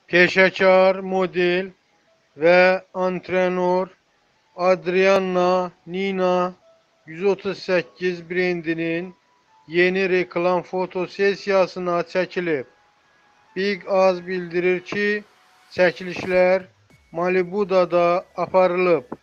Peşəkar model ve antrenör Adriana Nina 138 brendinin yeni reklam fotosesiyasına çəkilib. Big Az bildirir ki, çəkilişlər Malibu'da da aparılıb.